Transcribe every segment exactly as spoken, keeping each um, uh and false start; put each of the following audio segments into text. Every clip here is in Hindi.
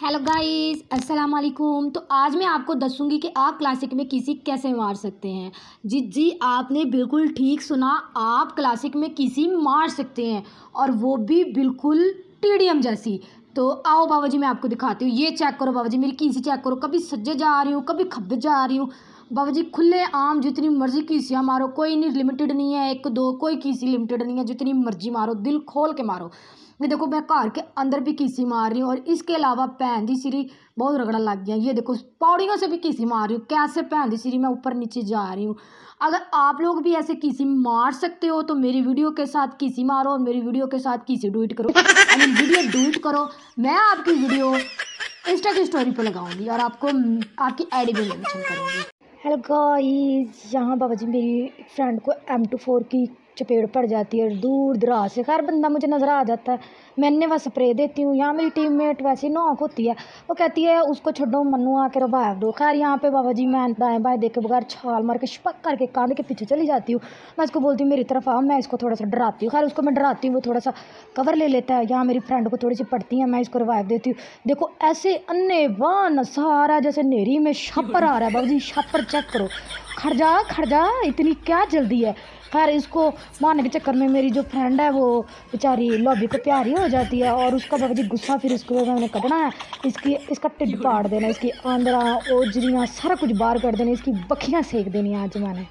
हेलो गाइस, अस्सलाम वालेकुम। तो आज मैं आपको दसूंगी कि आप क्लासिक में किसी कैसे मार सकते हैं। जी जी आपने बिल्कुल ठीक सुना, आप क्लासिक में किसी मार सकते हैं, और वो भी बिल्कुल टीडीएम जैसी। तो आओ बाबा जी, मैं आपको दिखाती हूँ। ये चेक करो बाबा जी, मेरी किसी चेक करो। कभी सज्जे जा रही हूँ, कभी खब्बे जा रही हूँ बाबा जी। खुले आम जितनी मर्जी किसियाँ मारो, कोई नहीं लिमिटेड नहीं है, एक दो कोई किसी लिमिटेड नहीं है, जितनी मर्जी मारो, दिल खोल के मारो। ये देखो, मैं घर के अंदर भी किसी मार रही हूँ, और इसके अलावा भैन दी सिरी बहुत रगड़ा लग गया। ये देखो, पौड़ियों से भी किसी मार रही हूँ। कैसे भैन दी सिरी मैं ऊपर नीचे जा रही हूँ। अगर आप लोग भी ऐसे किसी मार सकते हो तो मेरी वीडियो के साथ किसी मारो, और मेरी वीडियो के साथ किसी डूइट करो। आई मीन वीडियो डूइट करो। मैं आपकी वीडियो इंस्टा की स्टोरी पर लगाऊंगी, और आपको आपकी आईडी भी मेंशन करूँगी। हेलो गाइस, यहाँ बाबा जी मेरी फ्रेंड को एम टू फोर की चपेट पड़ जाती है दूर दराज से। खैर बंदा मुझे नज़र आ जाता है, मैंने वह स्प्रे देती हूँ। यहाँ मेरी टीममेट वैसे नॉक होती है, वो कहती है उसको छोड़ो, मनु आके रिवाइव दो। खैर यहाँ पे बाबा जी मैं दाएं बाएं देख के बगैर छाल मार के शपक करके कांध के पीछे चली जाती हूँ। मैं इसको बोलती हूँ मेरी तरफ आओ, मैं इसको थोड़ा सा डराती हूँ। खैर उसको मैं डराती हूँ, वो थोड़ा सा कवर ले लेता है। यहाँ मेरी फ्रेंड को थोड़ी सी पड़ती है, मैं इसको रिवाइव देती हूँ। देखो ऐसे अन्य वान सहारा जैसे नेरी में छापर आ रहा है। बाबा जी छापर चेक करो। खड़ जा खड़ जा, इतनी क्या जल्दी है। खैर इसको मारने के चक्कर में मेरी जो फ्रेंड है वो बेचारी लॉबी को प्यारी हो जाती है, और उसका बाबा जी गुस्सा फिर इसको मैंने कटना है। इसकी इसका टिड्ड पाड़ देना, इसकी आंदरा ओजरियाँ सारा कुछ बाहर कर देना, इसकी बखियाँ सेक देनी आज मैंने।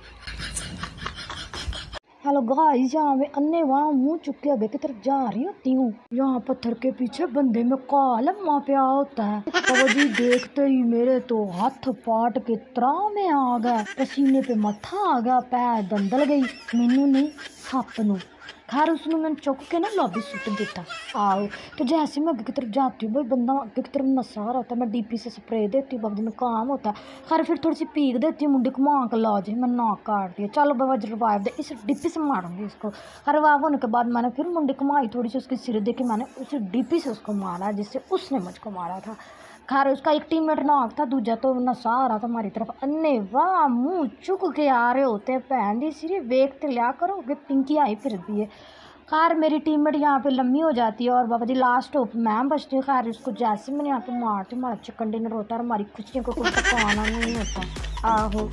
हेलो गाइस, यहाँ मैं अन्य वहाँ मुँह चुक के आगे की तरफ जा रही होती हूँ। यहाँ पत्थर के पीछे बंदे में काला माँ प्या होता है। बाबा जी देखते ही मेरे तो हाथ पाट के त्राह में आ गया, पसीने पे मत्था आ गया, पैर दंदल गई मैनू नहीं सप नू। खैर उसने मैंने चुक के ना लॉबी सुट दिता। आओ तो जैसे मैं आगे की तरफ जाती हूँ, भाई बंदा आगे की तरफ नशा रहा होता है, मैं डीपी से स्प्रे देती हूँ, बाबा जी में काम होता है। खैर फिर थोड़ी सी पीक देती हूँ, मुंडे घुमा के ला जी मैं नाक काट दिया। चलो बाबा जी रिवाइव दे, इस डीपी से मारूंगी इसको। खैर रिवाइव होने के बाद मैंने फिर मुंडे घुमाई, थोड़ी सी उसकी सिर देखी, मैंने उसी डीपी से उसको मारा जिससे उसने मुझको मारा था। खैर उसका एक टीममेट नाक था, दूजा तो नशा आ रहा था हमारी तरफ। अन्य वाह मुँह चुक के आ रहे होते भैन दी सिरी, वेखते लिया करो कि पिंकी आई फिर दी है। खैर मेरी टीममेट यहाँ पे लम्बी हो जाती है, और बाबा जी लास्ट होप मैम बचती है। खैर उसको जैसे मैंने यहाँ पे मारती हूँ, हमारा चिकन डिनर होता है, और हमारी खुशियों को कोई पकाना नहीं होता। आहो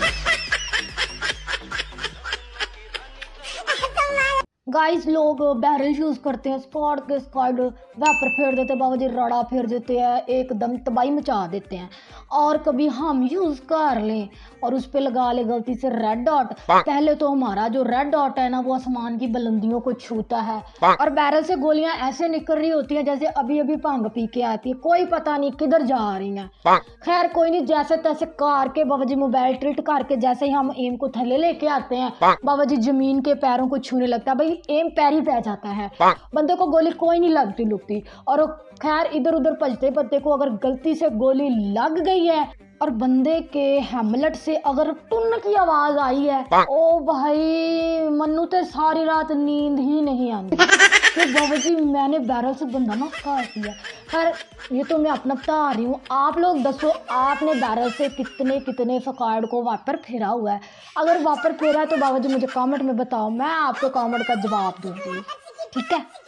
गाइस, लोग बैरल यूज़ करते हैं, स्पॉट के स्क्वाड वेपर फेर देते हैं, बाबा जी रड़ा फेर देते हैं, एकदम तबाही मचा देते हैं। और कभी हम यूज़ कर लें और उस पर लगा ले गलती से रेड डॉट। पहले तो हमारा जो रेड डॉट है ना वो आसमान की बुलंदियों को छूता है, और बैरल से गोलियां ऐसे निकल रही होती हैं जैसे अभी अभी भांग पी के आती है, कोई पता नहीं किधर जा रही हैं। खैर कोई नहीं, जैसे तैसे कार के बाबा जी मोबाइल ट्रिट करके जैसे ही हम एम को थले लेके आते हैं, बाबा जी जमीन के पैरों को छूने लगता है। भाई एम पैर ही पै जाता है, बंदे को गोली कोई नहीं लगती लुकती। और खैर इधर उधर भजते भजते को अगर गलती से गोली लग गई है और बंदे के हेमलेट से अगर टुन की आवाज आई है, ओ भाई मन्नू तो सारी रात नींद ही नहीं आती। तो बाबा जी मैंने बैरल से बंदा ना काट दिया। खैर ये तो मैं अपना बता रही हूँ, आप लोग दसो आपने बैरल से कितने कितने फकाड़ को वापर फेरा हुआ है। अगर वापर फेरा है तो बाबा जी मुझे कमेंट में बताओ, मैं आपको कमेंट का जवाब दूंगी, ठीक है।